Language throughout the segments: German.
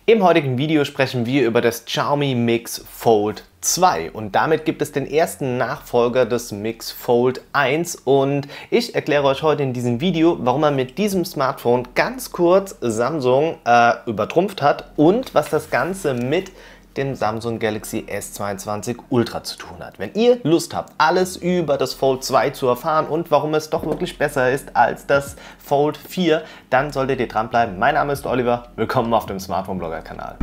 Im heutigen Video sprechen wir über das Xiaomi Mix Fold 2 und damit gibt es den ersten Nachfolger des Mix Fold 1 und ich erkläre euch heute in diesem Video, warum man mit diesem Smartphone ganz kurz Samsung übertrumpft hat und was das Ganze mit dem Samsung Galaxy S22 Ultra zu tun hat. Wenn ihr Lust habt, alles über das Fold 2 zu erfahren und warum es doch wirklich besser ist als das Fold 4, dann solltet ihr dranbleiben. Mein Name ist Oliver, willkommen auf dem Smartphone Blogger Kanal.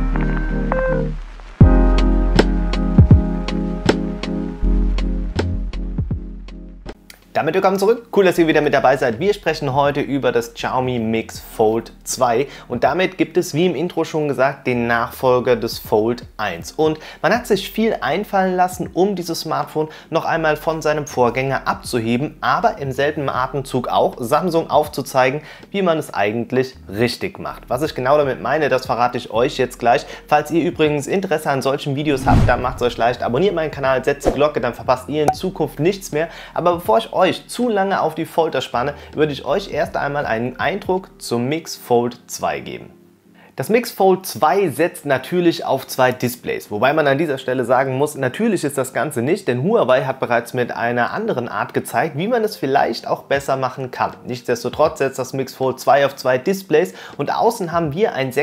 Damit willkommen zurück, cool, dass ihr wieder mit dabei seid. Wir sprechen heute über das Xiaomi Mix Fold 2 und damit gibt es, wie im Intro schon gesagt, den Nachfolger des Fold 1. Und man hat sich viel einfallen lassen, um dieses Smartphone noch einmal von seinem Vorgänger abzuheben, aber im selben Atemzug auch Samsung aufzuzeigen, wie man es eigentlich richtig macht. Was ich genau damit meine, das verrate ich euch jetzt gleich. Falls ihr übrigens Interesse an solchen Videos habt, dann macht es euch leicht. Abonniert meinen Kanal, setzt die Glocke, dann verpasst ihr in Zukunft nichts mehr. Aber bevor ich euch zu lange auf die Folter spanne, würde ich euch erst einmal einen Eindruck zum Mix Fold 2 geben. Das Mix Fold 2 setzt natürlich auf zwei Displays, wobei man an dieser Stelle sagen muss, natürlich ist das Ganze nicht, denn Huawei hat bereits mit einer anderen Art gezeigt, wie man es vielleicht auch besser machen kann. Nichtsdestotrotz setzt das Mix Fold 2 auf zwei Displays und außen haben wir ein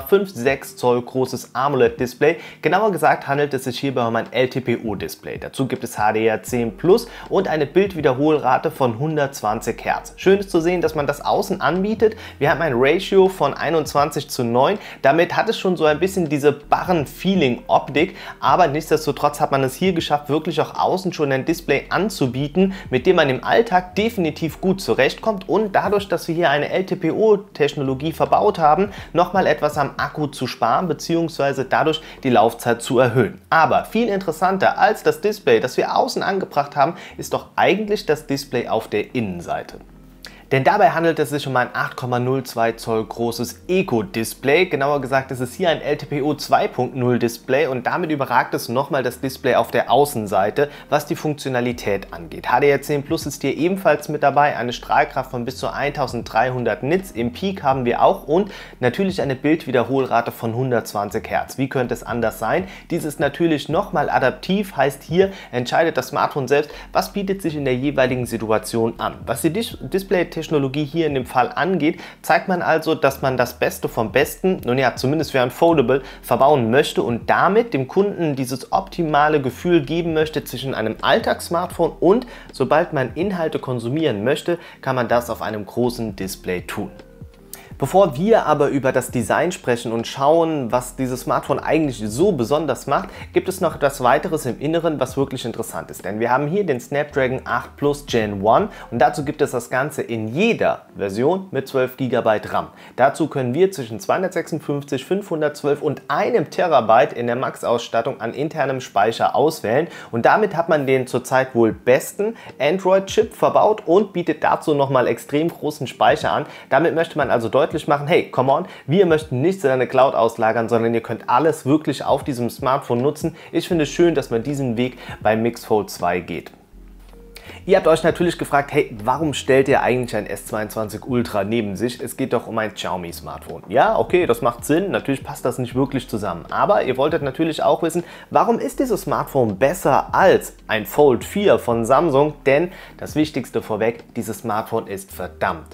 6,56 Zoll großes AMOLED-Display. Genauer gesagt handelt es sich hierbei um ein LTPO-Display. Dazu gibt es HDR10 Plus und eine Bildwiederholrate von 120 Hertz. Schön ist zu sehen, dass man das außen anbietet. Wir haben ein Ratio von 21:9. Damit hat es schon so ein bisschen diese Barren-Feeling-Optik, aber nichtsdestotrotz hat man es hier geschafft, wirklich auch außen schon ein Display anzubieten, mit dem man im Alltag definitiv gut zurechtkommt und dadurch, dass wir hier eine LTPO-Technologie verbaut haben, nochmal etwas am Akku zu sparen bzw. dadurch die Laufzeit zu erhöhen. Aber viel interessanter als das Display, das wir außen angebracht haben, ist doch eigentlich das Display auf der Innenseite. Denn dabei handelt es sich um ein 8,02 Zoll großes Eco-Display. Genauer gesagt ist es hier ein LTPO 2.0 Display und damit überragt es nochmal das Display auf der Außenseite, was die Funktionalität angeht. HDR10 Plus ist hier ebenfalls mit dabei, eine Strahlkraft von bis zu 1300 Nits, im Peak haben wir auch und natürlich eine Bildwiederholrate von 120 Hertz. Wie könnte es anders sein? Dies ist natürlich nochmal adaptiv, heißt hier entscheidet das Smartphone selbst, was bietet sich in der jeweiligen Situation an. Was die Display-Technologie hier in dem Fall angeht, zeigt man also, dass man das Beste vom Besten, nun ja, zumindest für ein Foldable, verbauen möchte und damit dem Kunden dieses optimale Gefühl geben möchte zwischen einem Alltagssmartphone und, sobald man Inhalte konsumieren möchte, kann man das auf einem großen Display tun. Bevor wir aber über das Design sprechen und schauen, was dieses Smartphone eigentlich so besonders macht, gibt es noch etwas weiteres im Inneren, was wirklich interessant ist. Denn wir haben hier den Snapdragon 8 Plus Gen 1 und dazu gibt es das Ganze in jeder Version mit 12 GB RAM. Dazu können wir zwischen 256, 512 und 1 Terabyte in der Max-Ausstattung an internem Speicher auswählen und damit hat man den zurzeit wohl besten Android-Chip verbaut und bietet dazu nochmal extrem großen Speicher an. Damit möchte man also deutlich machen, hey, come on, wir möchten nichts in eine Cloud auslagern, sondern ihr könnt alles wirklich auf diesem Smartphone nutzen. Ich finde es schön, dass man diesen Weg beim Mix Fold 2 geht. Ihr habt euch natürlich gefragt, hey, warum stellt ihr eigentlich ein S22 Ultra neben sich? Es geht doch um ein Xiaomi Smartphone. Ja, okay, das macht Sinn, natürlich passt das nicht wirklich zusammen. Aber ihr wolltet natürlich auch wissen, warum ist dieses Smartphone besser als ein Fold 4 von Samsung? Denn das Wichtigste vorweg, dieses Smartphone ist verdammt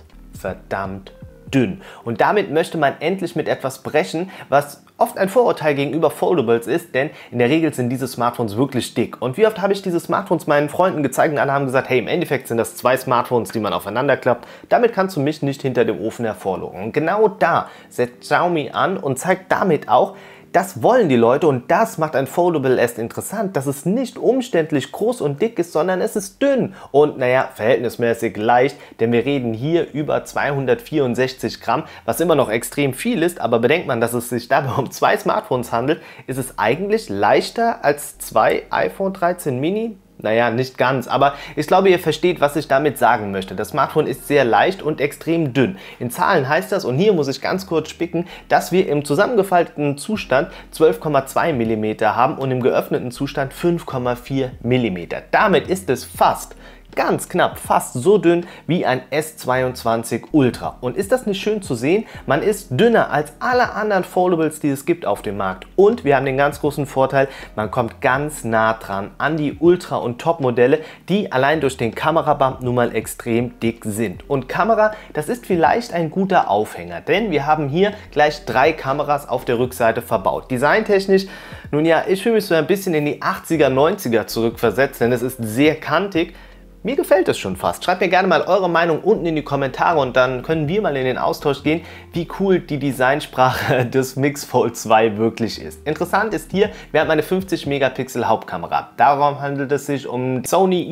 dünn. Und damit möchte man endlich mit etwas brechen, was oft ein Vorurteil gegenüber Foldables ist, denn in der Regel sind diese Smartphones wirklich dick. Und wie oft habe ich diese Smartphones meinen Freunden gezeigt und alle haben gesagt, hey, im Endeffekt sind das zwei Smartphones, die man aufeinander klappt. Damit kannst du mich nicht hinter dem Ofen hervorlocken. Und genau da setzt Xiaomi an und zeigt damit auch, das wollen die Leute und das macht ein Foldable erst interessant, dass es nicht umständlich groß und dick ist, sondern es ist dünn und naja, verhältnismäßig leicht, denn wir reden hier über 264 Gramm, was immer noch extrem viel ist, aber bedenkt man, dass es sich dabei um zwei Smartphones handelt, ist es eigentlich leichter als zwei iPhone 13 Mini. Naja, nicht ganz, aber ich glaube, ihr versteht, was ich damit sagen möchte. Das Smartphone ist sehr leicht und extrem dünn. In Zahlen heißt das, und hier muss ich ganz kurz spicken, dass wir im zusammengefalteten Zustand 12,2 mm haben und im geöffneten Zustand 5,4 mm. Damit ist es fast ganz knapp, fast so dünn wie ein S22 Ultra. Und ist das nicht schön zu sehen? Man ist dünner als alle anderen Foldables, die es gibt auf dem Markt. Und wir haben den ganz großen Vorteil, man kommt ganz nah dran an die Ultra- und Top-Modelle, die allein durch den Kamerabump nun mal extrem dick sind. Und Kamera, das ist vielleicht ein guter Aufhänger, denn wir haben hier gleich 3 Kameras auf der Rückseite verbaut. Designtechnisch, nun ja, ich fühle mich so ein bisschen in die 80er, 90er zurückversetzt, denn es ist sehr kantig. Mir gefällt es schon fast. Schreibt mir gerne mal eure Meinung unten in die Kommentare und dann können wir mal in den Austausch gehen, wie cool die Designsprache des Mix Fold 2 wirklich ist. Interessant ist hier, wir haben eine 50 Megapixel Hauptkamera. Darum handelt es sich um Sony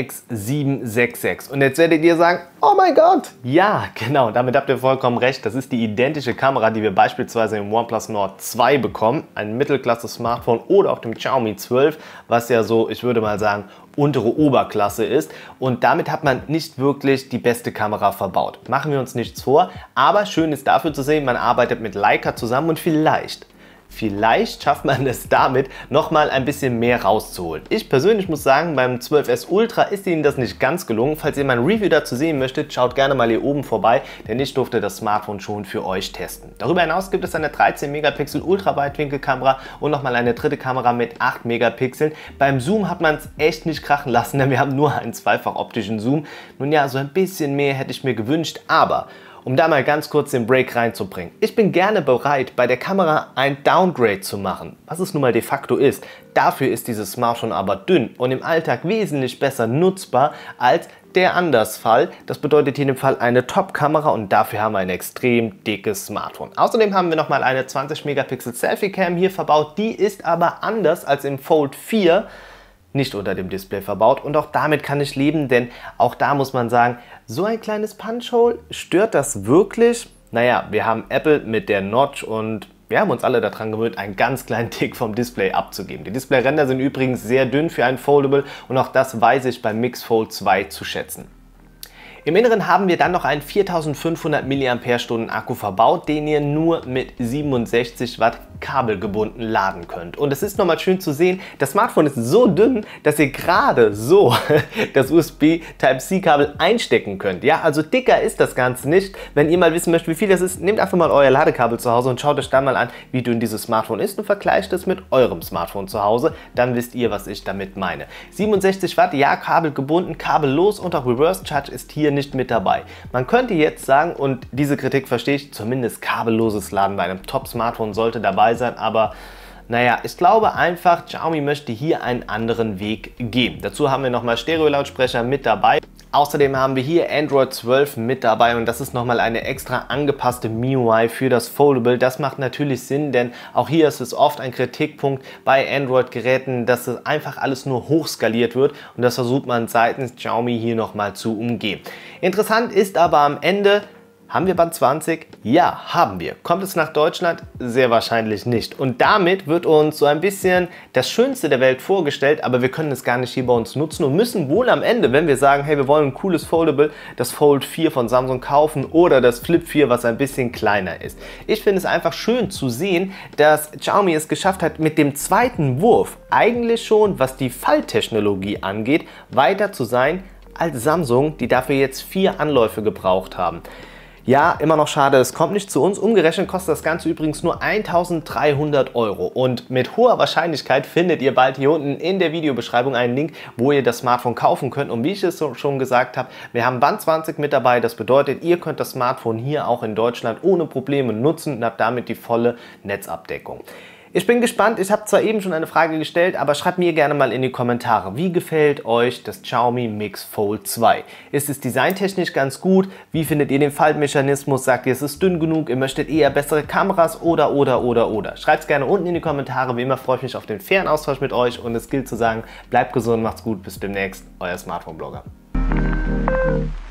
IMX766. Und jetzt werdet ihr sagen, oh mein Gott! Ja, genau, damit habt ihr vollkommen recht. Das ist die identische Kamera, die wir beispielsweise im OnePlus Nord 2 bekommen. Ein Mittelklasse-Smartphone oder auf dem Xiaomi 12, was ja so, ich würde mal sagen, untere Oberklasse ist, und damit hat man nicht wirklich die beste Kamera verbaut. Machen wir uns nichts vor, aber schön ist dafür zu sehen, man arbeitet mit Leica zusammen und vielleicht schafft man es damit, nochmal ein bisschen mehr rauszuholen. Ich persönlich muss sagen, beim 12S Ultra ist Ihnen das nicht ganz gelungen. Falls ihr mein Review dazu sehen möchtet, schaut gerne mal hier oben vorbei, denn ich durfte das Smartphone schon für euch testen. Darüber hinaus gibt es eine 13 Megapixel Ultraweitwinkelkamera und nochmal eine dritte Kamera mit 8 Megapixeln. Beim Zoom hat man es echt nicht krachen lassen, denn wir haben nur einen zweifach optischen Zoom. Nun ja, so ein bisschen mehr hätte ich mir gewünscht, aber um da mal ganz kurz den Break reinzubringen. Ich bin gerne bereit, bei der Kamera ein Downgrade zu machen, was es nun mal de facto ist. Dafür ist dieses Smartphone aber dünn und im Alltag wesentlich besser nutzbar als der Andersfall. Das bedeutet hier in dem Fall eine Top-Kamera und dafür haben wir ein extrem dickes Smartphone. Außerdem haben wir nochmal eine 20 Megapixel Selfie-Cam hier verbaut. Die ist aber anders als im Fold 4. Nicht unter dem Display verbaut, und auch damit kann ich leben, denn auch da muss man sagen, so ein kleines Punch-Hole, stört das wirklich? Naja, wir haben Apple mit der Notch und wir haben uns alle daran gewöhnt, einen ganz kleinen Tick vom Display abzugeben. Die Displayränder sind übrigens sehr dünn für ein Foldable und auch das weiß ich beim Mix Fold 2 zu schätzen. Im Inneren haben wir dann noch einen 4500 mAh Akku verbaut, den ihr nur mit 67 Watt kabelgebunden laden könnt. Und es ist nochmal schön zu sehen, das Smartphone ist so dünn, dass ihr gerade so das USB Type-C-Kabel einstecken könnt. Ja, also dicker ist das Ganze nicht. Wenn ihr mal wissen möchtet, wie viel das ist, nehmt einfach mal euer Ladekabel zu Hause und schaut euch dann mal an, wie dünn dieses Smartphone ist und vergleicht es mit eurem Smartphone zu Hause. Dann wisst ihr, was ich damit meine. 67 Watt, ja, kabelgebunden, kabellos und auch Reverse Charge ist hier nicht mit dabei. Man könnte jetzt sagen, und diese Kritik verstehe ich, zumindest kabelloses Laden bei einem Top-Smartphone sollte dabei sein, aber naja, ich glaube einfach, Xiaomi möchte hier einen anderen Weg gehen. Dazu haben wir nochmal Stereo-Lautsprecher mit dabei. Außerdem haben wir hier Android 12 mit dabei und das ist nochmal eine extra angepasste MIUI für das Foldable. Das macht natürlich Sinn, denn auch hier ist es oft ein Kritikpunkt bei Android-Geräten, dass es einfach alles nur hochskaliert wird und das versucht man seitens Xiaomi hier nochmal zu umgehen. Interessant ist aber am Ende, haben wir Band 20? Ja, haben wir. Kommt es nach Deutschland? Sehr wahrscheinlich nicht. Und damit wird uns so ein bisschen das Schönste der Welt vorgestellt, aber wir können es gar nicht hier bei uns nutzen und müssen wohl am Ende, wenn wir sagen, hey, wir wollen ein cooles Foldable, das Fold 4 von Samsung kaufen oder das Flip 4, was ein bisschen kleiner ist. Ich finde es einfach schön zu sehen, dass Xiaomi es geschafft hat, mit dem zweiten Wurf eigentlich schon, was die Falttechnologie angeht, weiter zu sein als Samsung, die dafür jetzt 4 Anläufe gebraucht haben. Ja, immer noch schade, es kommt nicht zu uns. Umgerechnet kostet das Ganze übrigens nur 1.300 € und mit hoher Wahrscheinlichkeit findet ihr bald hier unten in der Videobeschreibung einen Link, wo ihr das Smartphone kaufen könnt. Und wie ich es schon gesagt habe, wir haben Band 20 mit dabei. Das bedeutet, ihr könnt das Smartphone hier auch in Deutschland ohne Probleme nutzen und habt damit die volle Netzabdeckung. Ich bin gespannt, ich habe zwar eben schon eine Frage gestellt, aber schreibt mir gerne mal in die Kommentare, wie gefällt euch das Xiaomi Mix Fold 2? Ist es designtechnisch ganz gut? Wie findet ihr den Faltmechanismus? Sagt ihr, es ist dünn genug? Ihr möchtet eher bessere Kameras oder? Schreibt es gerne unten in die Kommentare. Wie immer freue ich mich auf den fairen Austausch mit euch und es gilt zu sagen, bleibt gesund, macht's gut, bis demnächst, euer Smartphone-Blogger.